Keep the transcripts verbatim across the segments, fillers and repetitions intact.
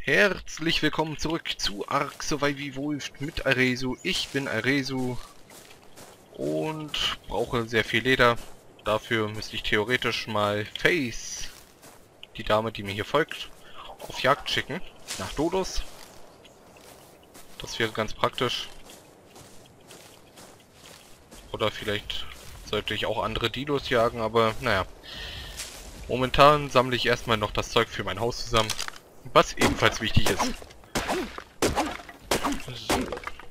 Herzlich willkommen zurück zu Ark Survival Evolved mit Arezu. Ich bin Arezu und brauche sehr viel Leder. Dafür müsste ich theoretisch mal Face, die Dame, die mir hier folgt, auf Jagd schicken. Nach Dodos. Das wäre ganz praktisch. Oder vielleicht sollte ich auch andere Dinos jagen, aber naja. Momentan sammle ich erstmal noch das Zeug für mein Haus zusammen. Was ebenfalls wichtig ist. So.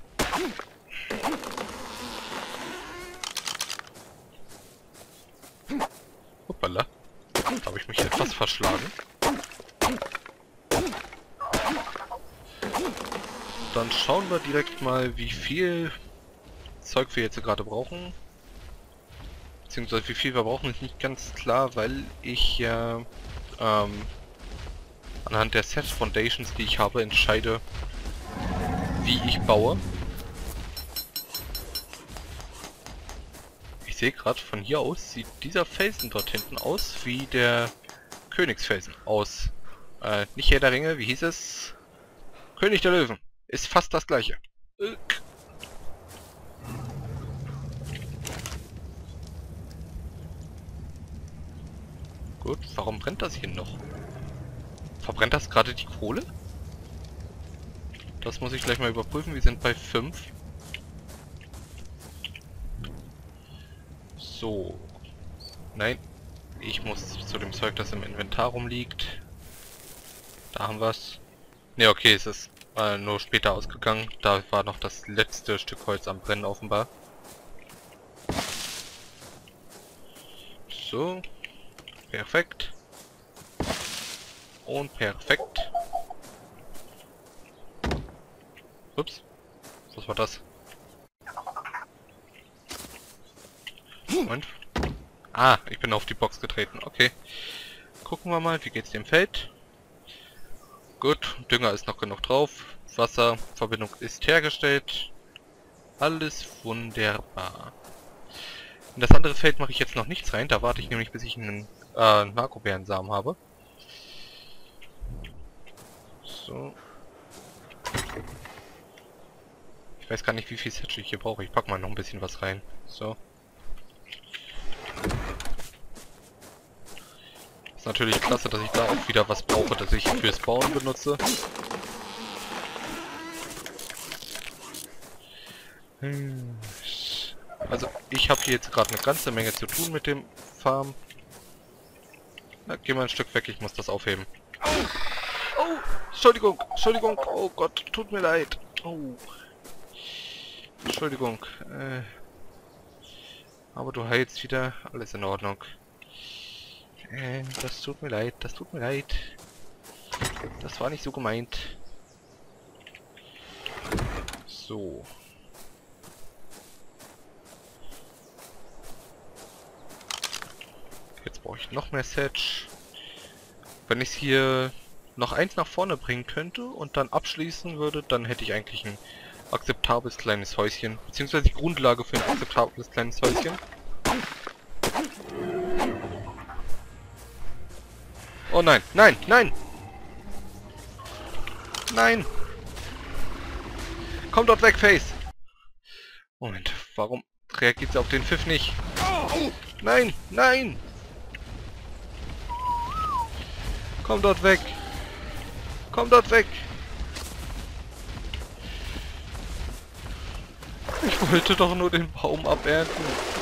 Hoppala. Da habe ich mich etwas verschlagen. Dann schauen wir direkt mal, wie viel Zeug wir jetzt gerade brauchen. Beziehungsweise wie viel wir brauchen, ist nicht ganz klar, weil ich ja ähm, anhand der Set Foundations, die ich habe, entscheide, wie ich baue. Ich sehe gerade, von hier aus sieht dieser Felsen dort hinten aus wie der Königsfelsen aus. Äh, nicht Herr der Ringe, wie hieß es? König der Löwen. Ist fast das gleiche. Ugh. Gut, warum brennt das hier noch? Verbrennt das gerade die Kohle? Das muss ich gleich mal überprüfen. Wir sind bei fünf. So. Nein. Ich muss zu dem Zeug, das im Inventar rumliegt. Da haben wir es. Ne, okay, es ist äh, nur später ausgegangen. Da war noch das letzte Stück Holz am Brennen offenbar. So. Perfekt. Und perfekt. Ups. Was war das? Moment. Ah, ich bin auf die Box getreten. Okay. Gucken wir mal, wie geht's dem Feld? Gut, Dünger ist noch genug drauf. Wasserverbindung ist hergestellt. Alles wunderbar. In das andere Feld mache ich jetzt noch nichts rein. Da warte ich nämlich, bis ich einen äh, Narkobärensamen habe. So. Ich weiß gar nicht, wie viel Setch ich hier brauche. Ich pack mal noch ein bisschen was rein. So. Ist natürlich klasse, dass ich da auch wieder was brauche, das ich fürs Bauen benutze. Also, ich habe hier jetzt gerade eine ganze Menge zu tun mit dem Farm. Na, geh mal ein Stück weg, ich muss das aufheben. Oh, Entschuldigung, Entschuldigung, oh Gott, tut mir leid. Oh. Entschuldigung. Äh, aber du heilst wieder, alles in Ordnung. Äh, das tut mir leid, das tut mir leid. Das war nicht so gemeint. So. Jetzt brauche ich noch mehr Setch. Wenn ich es hier noch eins nach vorne bringen könnte und dann abschließen würde, dann hätte ich eigentlich ein akzeptables kleines Häuschen. Beziehungsweise die Grundlage für ein akzeptables kleines Häuschen. Oh nein, nein, nein! Nein! Komm dort weg, Face! Moment, warum reagiert sie auf den Pfiff nicht? Nein, nein! Komm dort weg! Komm dort weg! Ich wollte doch nur den Baum abernten.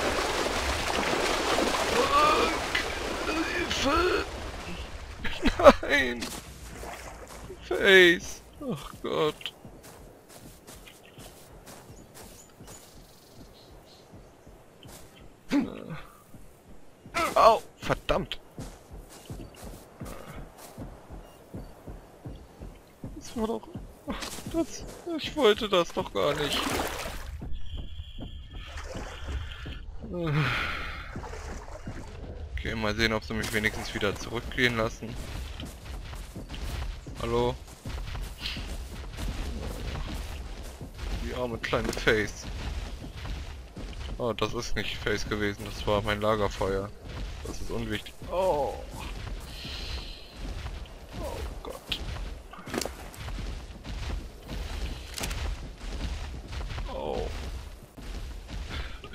Hilfe! Nein! Face! Ach Gott! Au! Verdammt! Das war doch... Das, ich wollte das doch gar nicht. Okay, mal sehen, ob sie mich wenigstens wieder zurückgehen lassen. Hallo? Die arme kleine Face. Oh, das ist nicht Face gewesen, das war mein Lagerfeuer. Das ist unwichtig. Oh. Oh Gott.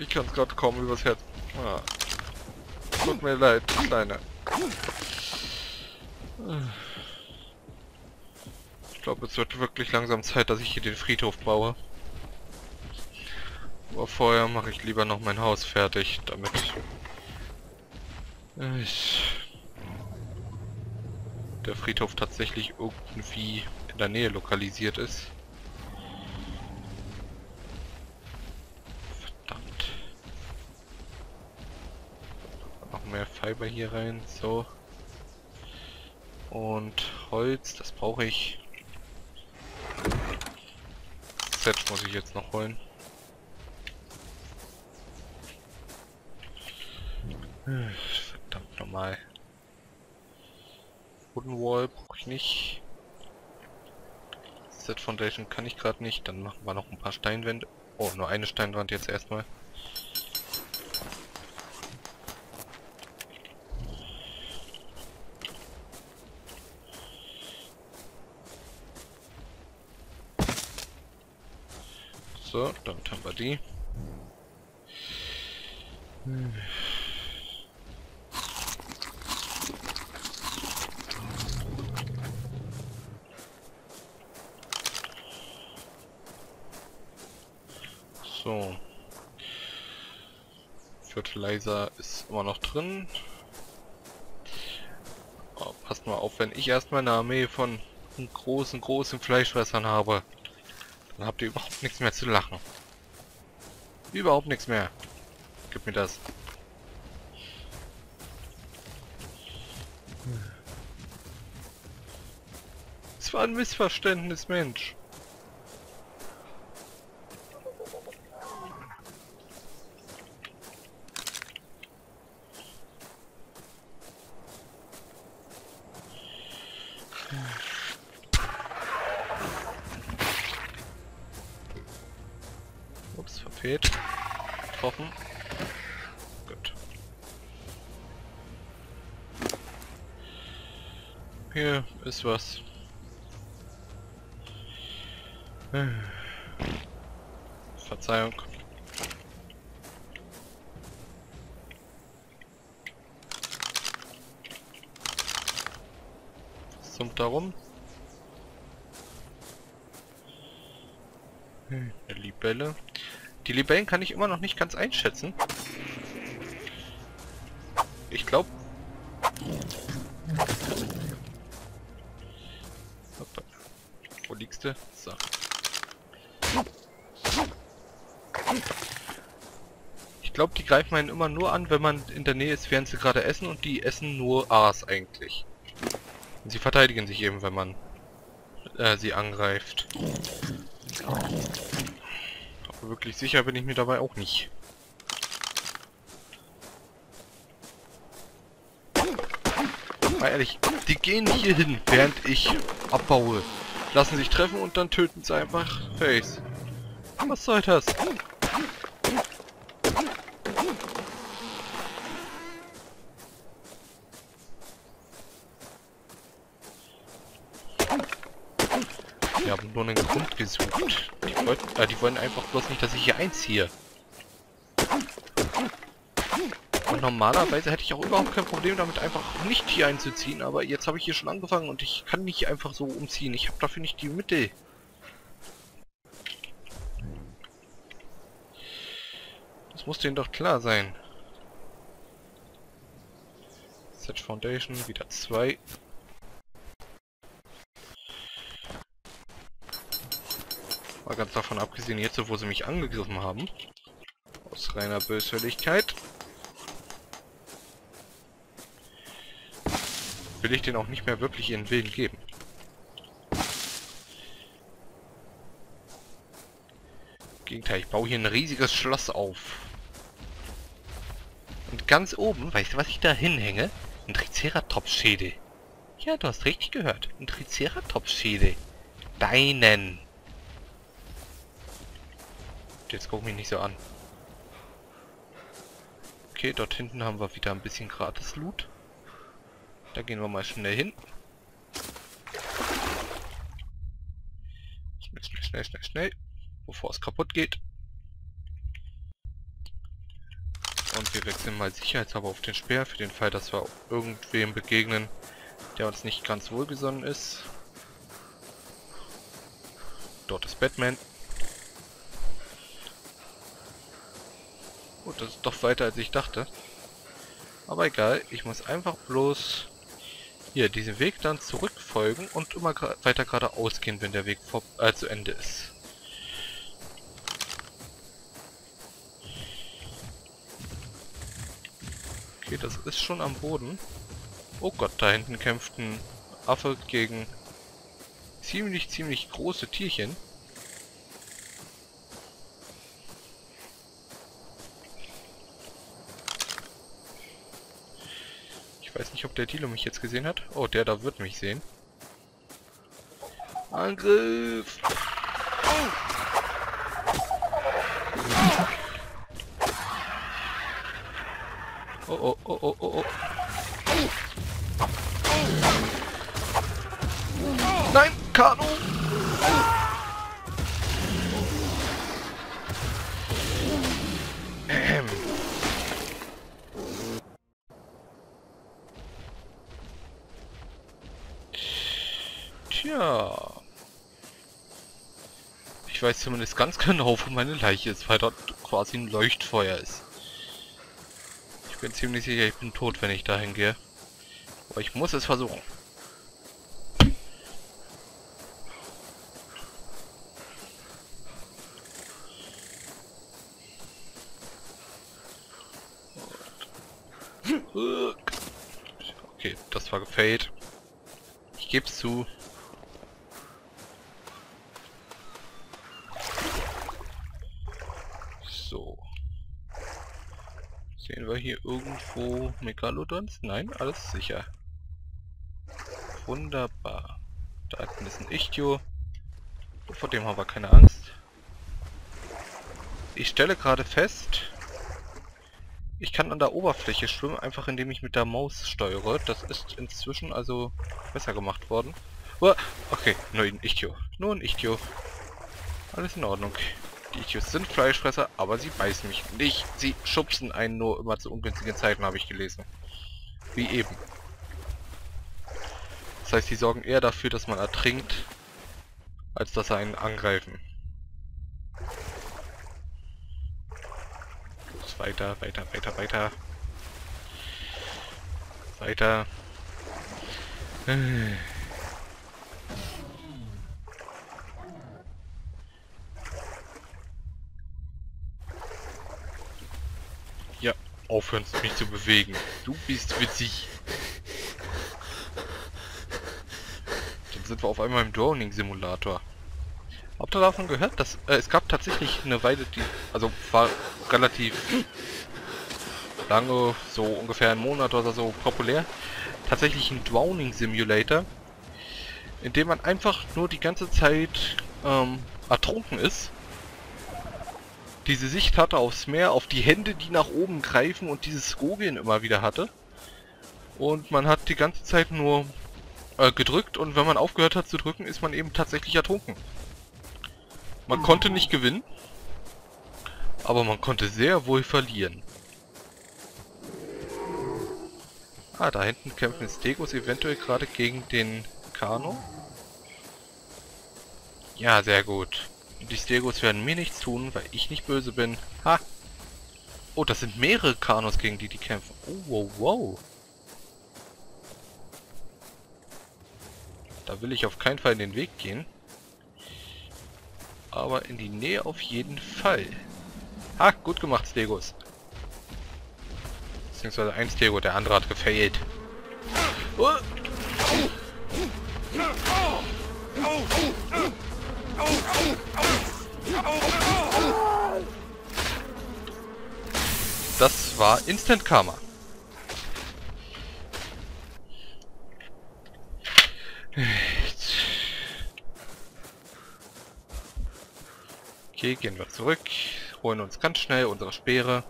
Ich kann es gerade kaum übers Herz. Ah. Tut mir leid, Kleine. Ich glaube, es wird wirklich langsam Zeit, dass ich hier den Friedhof baue. Aber vorher mache ich lieber noch mein Haus fertig, damit ich der Friedhof tatsächlich irgendwie in der Nähe lokalisiert ist. Verdammt. Noch mehr Fiber hier rein, so. Und Holz, das brauche ich. Set muss ich jetzt noch holen. Verdammt nochmal. Wooden Wall brauche ich nicht. Set Foundation kann ich gerade nicht. Dann machen wir noch ein paar Steinwände. Oh, nur eine Steinwand jetzt erstmal. So, damit haben wir die. Hm. So. Fertilizer ist immer noch drin. Oh, passt mal auf, wenn ich erstmal eine Armee von großen, großen Fleischfressern habe, dann habt ihr überhaupt nichts mehr zu lachen. Überhaupt nichts mehr. Gib mir das. Es war ein Missverständnis, Mensch. Ups, verfehlt. Getroffen. Gut. Hier ist was. Verzeihung. Was summt da rum? Eine Libelle. Die Libellen kann ich immer noch nicht ganz einschätzen. Ich glaube... Wo liegst du? So. Ich glaube, die greifen einen immer nur an, wenn man in der Nähe ist, während sie gerade essen, und die essen nur Aas eigentlich. Und sie verteidigen sich eben, wenn man äh, sie angreift. Aber wirklich sicher bin ich mir dabei auch nicht. Mal ehrlich, die gehen hier hin, während ich abbaue. Lassen sich treffen und dann töten sie einfach Face. Was soll das? Wir haben nur einen Grund gesucht. Die wollten, äh, die wollen einfach bloß nicht, dass ich hier einziehe. Und normalerweise hätte ich auch überhaupt kein Problem damit, einfach nicht hier einzuziehen. Aber jetzt habe ich hier schon angefangen und ich kann nicht einfach so umziehen. Ich habe dafür nicht die Mittel. Das muss denen doch klar sein. Set Foundation, wieder zwei. Mal ganz davon abgesehen, jetzt wo sie mich angegriffen haben. Aus reiner Böswilligkeit. Will ich denen auch nicht mehr wirklich ihren Willen geben. Im Gegenteil, ich baue hier ein riesiges Schloss auf. Und ganz oben, weißt du, was ich da hinhänge? Ein Triceratops-Schädel. Ja, du hast richtig gehört. Ein Triceratops-Schädel. Deinen. Jetzt guck mich nicht so an. Okay, dort hinten haben wir wieder ein bisschen Gratis-Loot. Da gehen wir mal schnell hin. Schnell, schnell, schnell, schnell, schnell. Bevor es kaputt geht. Und wir wechseln mal sicherheitshalber auf den Speer, für den Fall, dass wir irgendwem begegnen, der uns nicht ganz wohlgesonnen ist. Dort ist Batman. Gut, das ist doch weiter als ich dachte. Aber egal, ich muss einfach bloß hier diesen Weg dann zurückfolgen und immer weiter geradeaus gehen, wenn der Weg vor äh, zu Ende ist. Okay, das ist schon am Boden. Oh Gott, da hinten kämpft ein Affe gegen ziemlich, ziemlich große Tierchen. Ich weiß nicht, ob der Dilo mich jetzt gesehen hat. Oh, der da wird mich sehen. Angriff! Oh, oh, oh, oh, oh, oh. Nein, Kano! Ähm. Tja. Ich weiß zumindest ganz genau, wo meine Leiche ist, weil dort quasi ein Leuchtfeuer ist. Ich bin ziemlich sicher, ich bin tot, wenn ich dahin gehe. Aber ich muss es versuchen. Okay, das war gefailt. Ich gebe es zu. So. Sehen wir hier irgendwo Megalodons? Nein, alles sicher. Wunderbar. Da hinten ist ein Ichtio. Vor dem haben wir keine Angst. Ich stelle gerade fest, ich kann an der Oberfläche schwimmen, einfach indem ich mit der Maus steuere. Das ist inzwischen also besser gemacht worden. Oh, okay, nur ein Ichtio. Nur ein Ichtio. Alles in Ordnung. Die Ichtios sind Fleischfresser, aber sie beißen mich nicht. Sie schubsen einen nur immer zu ungünstigen Zeiten, habe ich gelesen. Wie eben. Das heißt, sie sorgen eher dafür, dass man ertrinkt, als dass sie einen angreifen. Weiter, weiter, weiter, weiter. Weiter. Ja, aufhören, mich zu bewegen. Du bist witzig. Dann sind wir auf einmal im Droning-Simulator. Habt ihr davon gehört? Dass, äh, es gab tatsächlich eine Weile, die... Also war relativ lange, so ungefähr einen Monat oder so populär. Tatsächlich ein Drowning Simulator, in dem man einfach nur die ganze Zeit ähm, ertrunken ist. Diese Sicht hatte aufs Meer, auf die Hände, die nach oben greifen und dieses Gurgeln immer wieder hatte. Und man hat die ganze Zeit nur äh, gedrückt und wenn man aufgehört hat zu drücken, ist man eben tatsächlich ertrunken. Man konnte nicht gewinnen, aber man konnte sehr wohl verlieren. Ah, da hinten kämpfen Stegos eventuell gerade gegen den Kano. Ja, sehr gut. Die Stegos werden mir nichts tun, weil ich nicht böse bin. Ha! Oh, das sind mehrere Kanos, gegen die die kämpfen. Oh, wow, wow. Da will ich auf keinen Fall in den Weg gehen. Aber in die Nähe auf jeden Fall. Ha, gut gemacht, Stegos. Beziehungsweise ein Stego, der andere hat gefailt. Oh. Das war Instant Karma. Okay, gehen wir zurück, holen uns ganz schnell unsere Speere.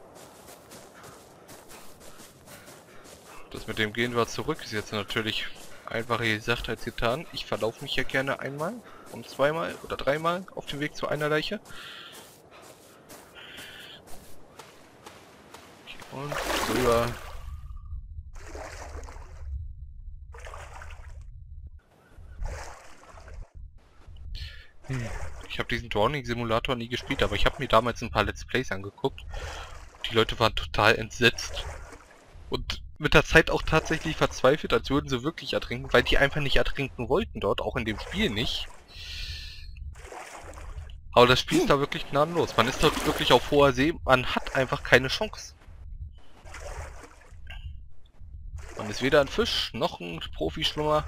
Das mit dem gehen wir zurück ist jetzt natürlich einfacher gesagt als getan. Ich verlaufe mich ja gerne einmal und zweimal oder dreimal auf dem Weg zu einer Leiche. Okay, Und rüber. Hm. Ich habe diesen Drowning-Simulator nie gespielt, aber ich habe mir damals ein paar Let's Plays angeguckt. Die Leute waren total entsetzt. Und mit der Zeit auch tatsächlich verzweifelt, als würden sie wirklich ertrinken, weil die einfach nicht ertrinken wollten dort, auch in dem Spiel nicht. Aber das Spiel ist da wirklich gnadenlos. Man ist dort wirklich auf hoher See, man hat einfach keine Chance. Man ist weder ein Fisch, noch ein Profischwimmer.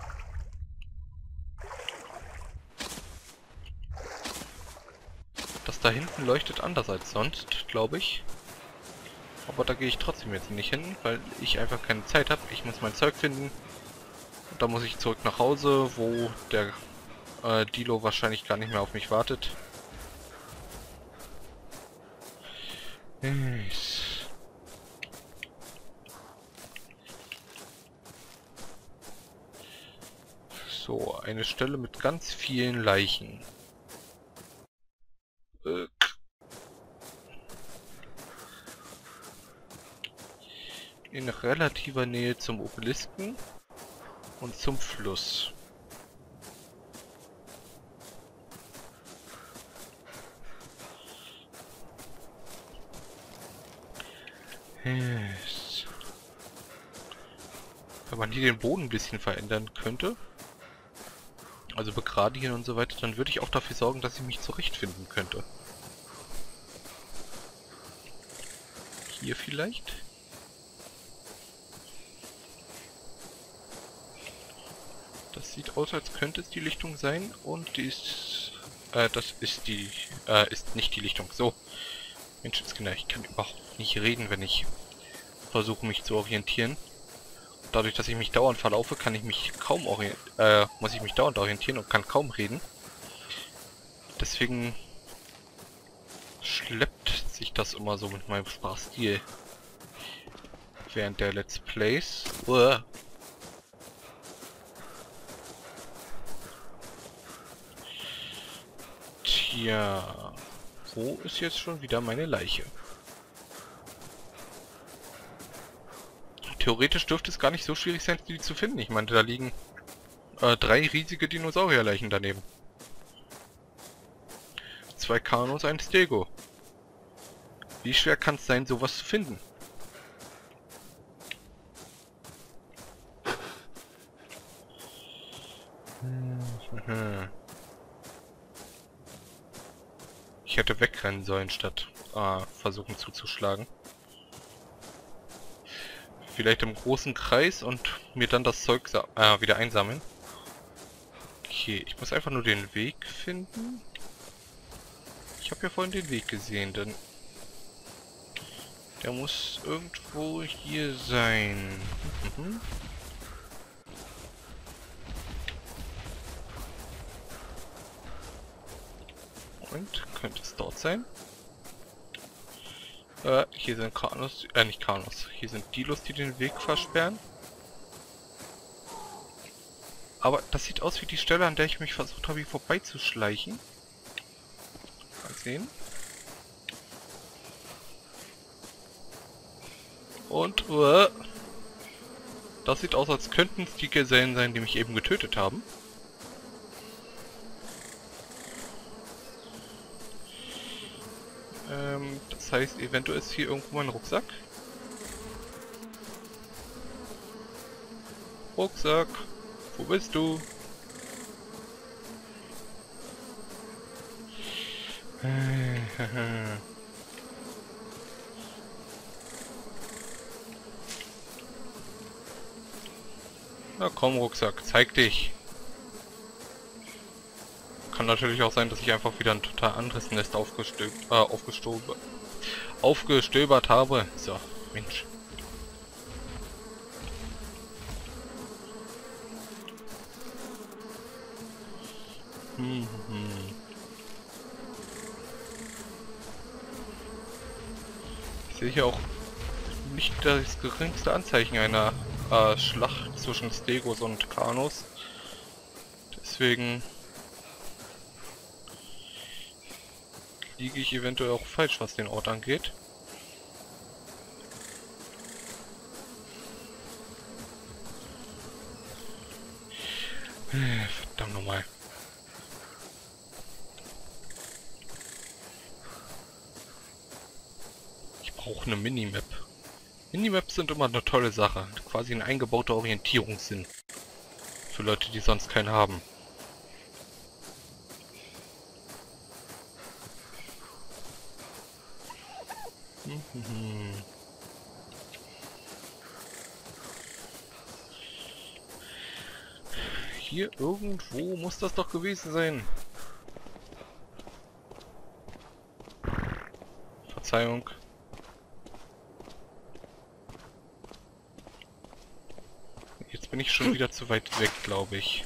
Das da hinten leuchtet anders als sonst, glaube ich. Aber da gehe ich trotzdem jetzt nicht hin, weil ich einfach keine Zeit habe. Ich muss mein Zeug finden. Und da muss ich zurück nach Hause, wo der äh, Dilo wahrscheinlich gar nicht mehr auf mich wartet. So, eine Stelle mit ganz vielen Leichen. Äh, in relativer Nähe zum Obelisken und zum Fluss. Yes. Wenn man hier den Boden ein bisschen verändern könnte, also begradigen und so weiter, dann würde ich auch dafür sorgen, dass ich mich zurechtfinden könnte. Hier vielleicht? Das sieht aus, als könnte es die Lichtung sein und die ist... Äh, das ist die... Äh, ist nicht die Lichtung. So. Menschenskinder, ich kann überhaupt nicht reden, wenn ich versuche, mich zu orientieren. Dadurch, dass ich mich dauernd verlaufe, kann ich mich kaum orientieren, äh, muss ich mich dauernd orientieren und kann kaum reden. Deswegen schleppt sich das immer so mit meinem Sprachstil während der Let's Plays. Uah. Tja, wo ist jetzt schon wieder meine Leiche? Theoretisch dürfte es gar nicht so schwierig sein, die zu finden. Ich meine, da liegen äh, drei riesige Dinosaurierleichen daneben. Zwei Kanus, ein Stego. Wie schwer kann es sein, sowas zu finden? Ich hätte wegrennen sollen, statt äh, versuchen zuzuschlagen. Vielleicht im großen Kreis und mir dann das Zeug äh, wieder einsammeln. Okay, ich muss einfach nur den Weg finden. Ich habe ja vorhin den Weg gesehen, denn der muss irgendwo hier sein. Mhm. Moment, könnte es dort sein? Äh, hier sind Kanus, äh, nicht Kanus. Hier sind Dilos, die den Weg versperren. Aber das sieht aus wie die Stelle, an der ich mich versucht habe, hier vorbeizuschleichen. Mal sehen. Und, uh, das sieht aus, als könnten es die Gesellen sein, die mich eben getötet haben. Ähm, das heißt, eventuell ist hier irgendwo mein Rucksack. Rucksack, wo bist du? Na komm, Rucksack, zeig dich. Kann natürlich auch sein, dass ich einfach wieder ein total anderes Nest aufgestöbert, äh, aufgestöbert, aufgestöbert habe. So, Mensch. Hm, hm. Ich sehe hier auch nicht das geringste Anzeichen einer äh, Schlacht zwischen Stegos und Kanus. Deswegen liege ich eventuell auch falsch, was den Ort angeht. Verdammt nochmal. Ich brauche eine Minimap. Minimaps sind immer eine tolle Sache. Quasi ein eingebauter Orientierungssinn. Für Leute, die sonst keinen haben. Mhm. Hier irgendwo muss das doch gewesen sein. Verzeihung. Jetzt bin ich schon wieder zu weit weg, glaube ich.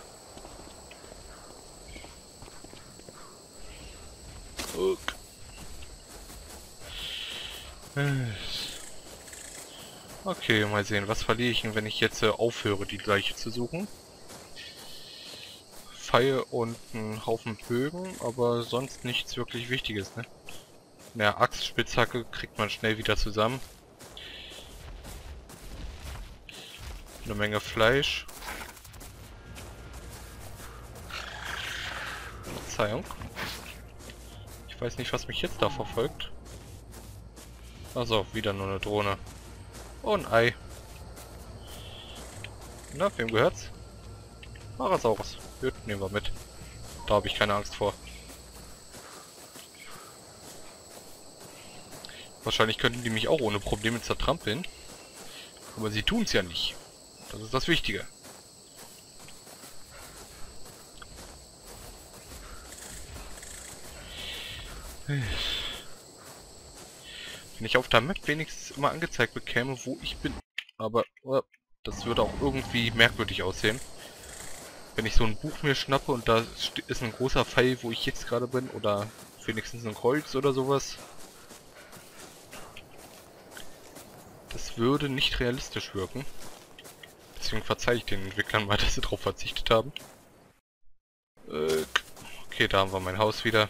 Okay, mal sehen, was verliere ich denn, wenn ich jetzt äh, aufhöre, die gleiche zu suchen. Pfeil und einen Haufen Bögen, aber sonst nichts wirklich Wichtiges, ne? Na, Axt, Spitzhacke kriegt man schnell wieder zusammen. Eine Menge Fleisch. Verzeihung. Ich weiß nicht, was mich jetzt da verfolgt. Also, wieder nur eine Drohne. Oh, ein Ei. Na, wem gehört's? Parasaurus. Gut, nehmen wir mit. Da habe ich keine Angst vor. Wahrscheinlich könnten die mich auch ohne Probleme zertrampeln. Aber sie tun es ja nicht. Das ist das Wichtige. Wenn ich auf der Map wenigstens immer angezeigt bekäme, wo ich bin. Aber oh, das würde auch irgendwie merkwürdig aussehen. Wenn ich so ein Buch mir schnappe und da ist ein großer Pfeil, wo ich jetzt gerade bin. Oder wenigstens ein Kreuz oder sowas. Das würde nicht realistisch wirken. Deswegen verzeihe ich den Entwicklern mal, dass sie darauf verzichtet haben. Äh, okay, da haben wir mein Haus wieder.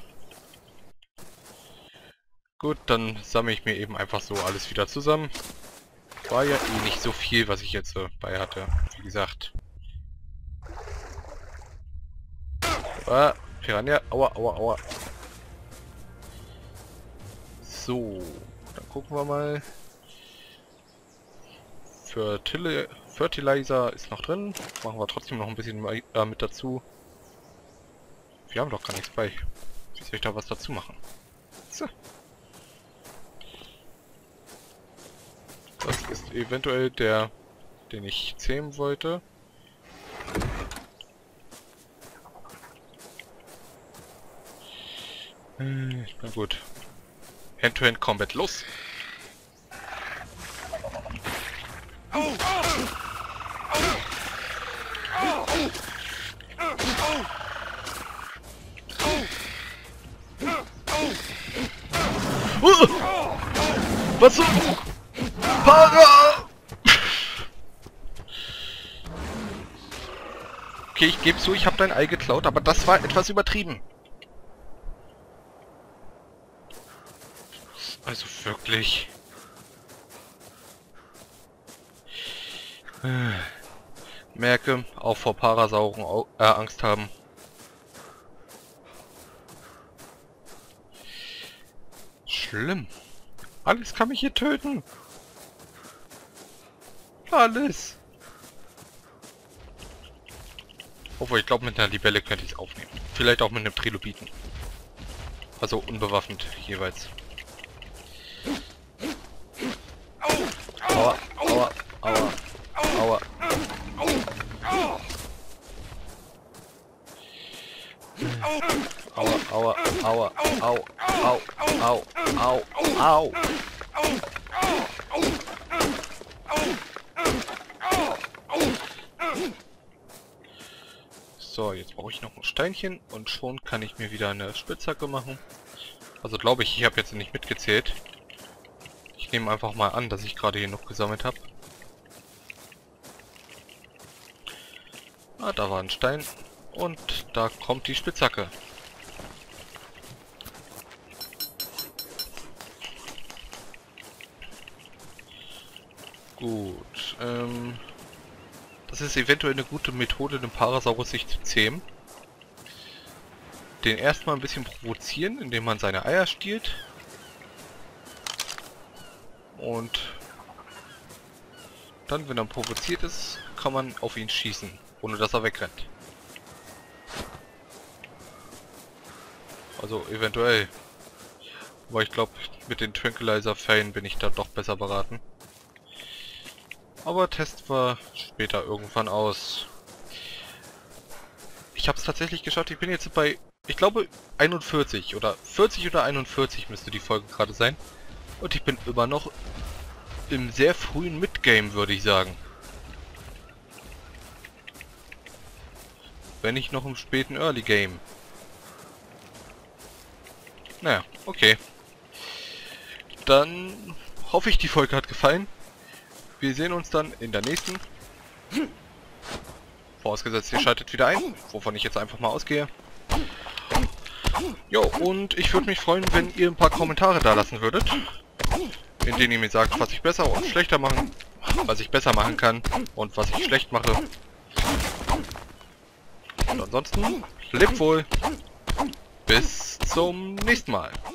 Gut, dann sammle ich mir eben einfach so alles wieder zusammen. War ja eh nicht so viel, was ich jetzt äh, bei hatte. Wie gesagt. Ah, Piranha. Aua, aua, aua. So, dann gucken wir mal. Fertil Fertilizer ist noch drin. Machen wir trotzdem noch ein bisschen äh, mit dazu. Wir haben doch gar nichts bei. Wie soll ich da was dazu machen? So. Das ist eventuell der, den ich zähmen wollte. Hm, na gut. Hand-to-Hand-Combat, los! Uh, was so? Para! Okay, ich gebe zu, ich habe dein Ei geklaut, aber das war etwas übertrieben. Also wirklich. Merke, auch vor Parasauren äh, Angst haben. Schlimm. Alles kann mich hier töten. Alles. Obwohl, ich glaube, mit einer Libelle könnte ich es aufnehmen. Vielleicht auch mit einem Trilobiten. Also unbewaffnet jeweils. Aua, aua, aua, aua. Aua, aua, aua, au, au, au, au, au. So, jetzt brauche ich noch ein Steinchen und schon kann ich mir wieder eine Spitzhacke machen. Also glaube ich, ich habe jetzt nicht mitgezählt. Ich nehme einfach mal an, dass ich gerade hier noch gesammelt habe. Ah, da war ein Stein. Und da kommt die Spitzhacke. Gut, ähm... das ist eventuell eine gute Methode, den Parasaurus sich zu zähmen. Den erstmal ein bisschen provozieren, indem man seine Eier stiehlt. Und dann, wenn er provoziert ist, kann man auf ihn schießen, ohne dass er wegrennt. Also eventuell. Aber ich glaube, mit den Tranquilizer-Fällen bin ich da doch besser beraten. Aber Test war später irgendwann aus. Ich habe es tatsächlich geschafft. Ich bin jetzt bei, ich glaube, einundvierzig oder vierzig oder einundvierzig müsste die Folge gerade sein. Und ich bin immer noch im sehr frühen Midgame, würde ich sagen. Wenn nicht noch im späten Early Game. Naja, okay. Dann hoffe ich, die Folge hat gefallen. Wir sehen uns dann in der nächsten. Vorausgesetzt, ihr schaltet wieder ein, wovon ich jetzt einfach mal ausgehe. Jo, und ich würde mich freuen, wenn ihr ein paar Kommentare da lassen würdet. In denen ihr mir sagt, was ich besser und schlechter machen, was ich besser machen kann und was ich schlecht mache. Und ansonsten, lebt wohl. Bis zum nächsten Mal.